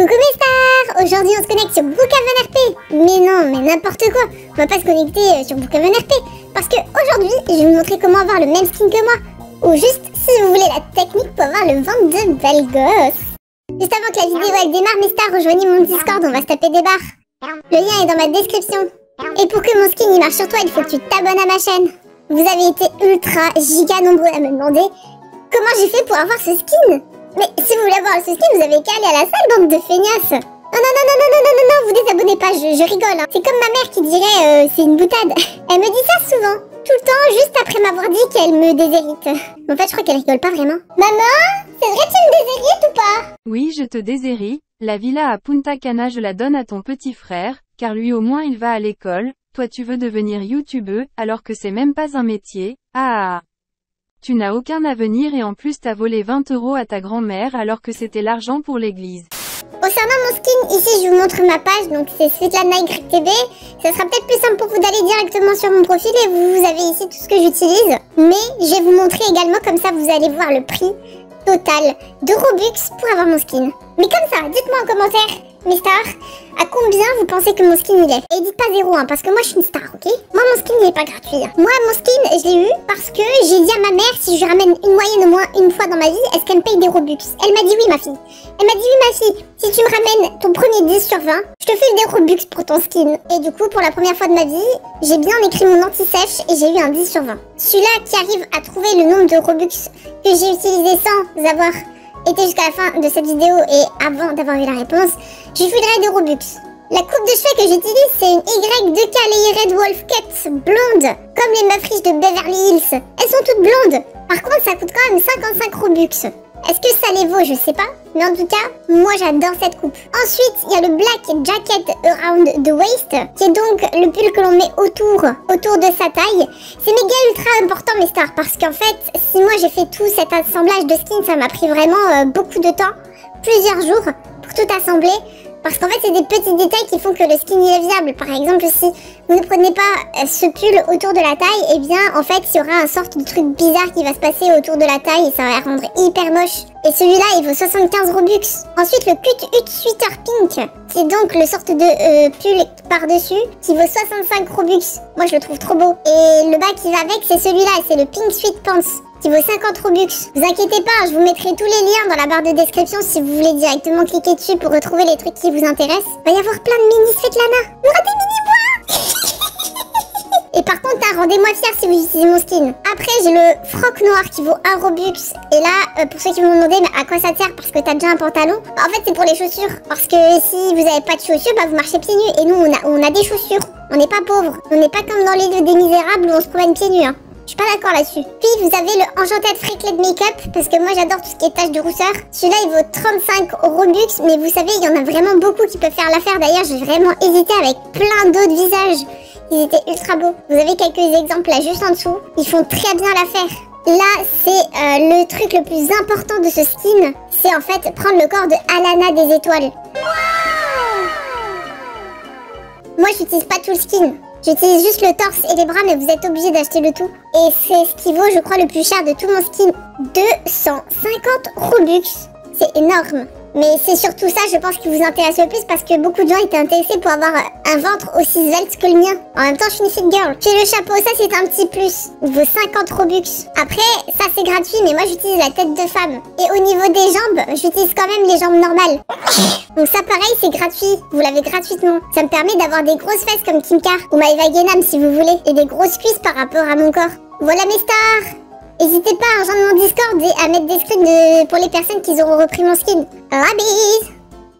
Coucou mes stars! Aujourd'hui on se connecte sur Brookhaven RP. Mais non, mais n'importe quoi. On va pas se connecter sur Brookhaven RP. Parce que aujourd'hui, je vais vous montrer comment avoir le même skin que moi. Ou juste, si vous voulez la technique pour avoir le ventre de belle gosse. Juste avant que la vidéo elle démarre mes stars, rejoignez mon Discord, on va se taper des barres. Le lien est dans ma description. Et pour que mon skin il marche sur toi, il faut que tu t'abonnes à ma chaîne. Vous avez été ultra giga nombreux à me demander comment j'ai fait pour avoir ce skin. Mais si vous voulez avoir ce skin, vous avez qu'à aller à la salle, bande de feignasses. Non, vous désabonnez pas, je rigole. Hein. C'est comme ma mère qui dirait c'est une boutade. Elle me dit ça souvent, tout le temps, juste après m'avoir dit qu'elle me déshérite. En fait, je crois qu'elle rigole pas vraiment. Maman, c'est vrai que tu me déshérites ou pas? Oui, je te déshérite. La villa à Punta Cana, je la donne à ton petit frère, car lui au moins il va à l'école. Toi tu veux devenir youtubeuse, alors que c'est même pas un métier. Ah. Tu n'as aucun avenir et en plus t'as volé 20 € à ta grand-mère alors que c'était l'argent pour l'église. Concernant mon skin, ici je vous montre ma page, donc c'est Svetlana YTB. Ça sera peut-être plus simple pour vous d'aller directement sur mon profil et vous avez ici tout ce que j'utilise. Mais je vais vous montrer également, comme ça vous allez voir le prix total de Robux pour avoir mon skin. Mais comme ça, dites-moi en commentaire, mes stars, à combien vous pensez que mon skin il est. Et dites pas 0 hein, parce que moi je suis une star, ok? Moi mon skin il est pas gratuit. Hein. Moi mon skin je l'ai eu parce que j'ai dit à ma mère si je ramène une moyenne au moins une fois dans ma vie, est-ce qu'elle me paye des Robux? Elle m'a dit oui ma fille. Elle m'a dit oui ma fille, si tu me ramènes ton premier 10 sur 20, je te file des Robux pour ton skin. Et du coup pour la première fois de ma vie, j'ai bien écrit mon anti-sèche et j'ai eu un 10 sur 20. Celui-là qui arrive à trouver le nombre de Robux que j'ai utilisé sans avoir été jusqu'à la fin de cette vidéo et avant d'avoir eu la réponse, je lui filerai des Robux. La coupe de cheveux que j'utilise, c'est une Y2K Lady Red Wolf Cut blonde, comme les meufs riches de Beverly Hills. Elles sont toutes blondes. Par contre, ça coûte quand même 55 Robux. Est-ce que ça les vaut? Je sais pas. Mais en tout cas, moi j'adore cette coupe. Ensuite, il y a le Black Jacket Around the Waist, qui est donc le pull que l'on met autour de sa taille. C'est méga ultra important mes stars, parce qu'en fait, si moi j'ai fait tout cet assemblage de skins, ça m'a pris vraiment beaucoup de temps, plusieurs jours, pour tout assembler. Parce qu'en fait, c'est des petits détails qui font que le skin il est viable. Par exemple, si vous ne prenez pas ce pull autour de la taille, eh bien, en fait, il y aura un sorte de truc bizarre qui va se passer autour de la taille et ça va rendre hyper moche. Et celui-là, il vaut 75 Robux. Ensuite, le Cut Hut Sweater Pink, qui est donc le sorte de pull par-dessus, qui vaut 65 Robux. Moi, je le trouve trop beau. Et le bas qui va avec, c'est celui-là, c'est le Pink Sweat Pants, qui vaut 50 Robux. Vous inquiétez pas, je vous mettrai tous les liens dans la barre de description si vous voulez directement cliquer dessus pour retrouver les trucs qui vous intéressent. Il va y avoir plein de mini Svetlana. Il y aura des mini-bois. Et par contre, rendez-moi fier si vous utilisez mon skin. Après, j'ai le froc noir qui vaut 1 Robux. Et là, pour ceux qui m'ont demandé, mais à quoi ça sert parce que t'as déjà un pantalon? En fait, c'est pour les chaussures. Parce que si vous n'avez pas de chaussures, bah vous marchez pieds nus. Et nous, on a des chaussures. On n'est pas pauvres. On n'est pas comme dans les lieux des misérables où on se promène pieds nus. Hein. Je suis pas d'accord là-dessus. Puis vous avez le Enchanted Frecklet Makeup, parce que moi j'adore tout ce qui est taches de rousseur. Celui-là il vaut 35 Robux, mais vous savez, il y en a vraiment beaucoup qui peuvent faire l'affaire. D'ailleurs, j'ai vraiment hésité avec plein d'autres visages. Ils étaient ultra beaux. Vous avez quelques exemples là juste en dessous. Ils font très bien l'affaire. Là, c'est le truc le plus important de ce skin. C'est en fait prendre le corps de Alana des étoiles. Moi, j'utilise pas tout le skin. J'utilise juste le torse et les bras, mais vous êtes obligé d'acheter le tout. Et c'est ce qui vaut, je crois, le plus cher de tout mon skin. 250 Robux. C'est énorme. Mais c'est surtout ça, je pense, qui vous intéresse le plus parce que beaucoup de gens étaient intéressés pour avoir un ventre aussi svelte que le mien. En même temps, je suis une fit girl. Puis le chapeau, ça c'est un petit plus. Il vaut 50 Robux. Après, ça c'est gratuit, mais moi j'utilise la tête de femme. Et au niveau des jambes, j'utilise quand même les jambes normales. Donc ça pareil, c'est gratuit. Vous l'avez gratuitement. Ça me permet d'avoir des grosses fesses comme Kim K ou Maeva Genam si vous voulez. Et des grosses cuisses par rapport à mon corps. Voilà mes stars. N'hésitez pas à rejoindre mon Discord et à mettre des screens pour les personnes qui auront repris mon skin. La bise!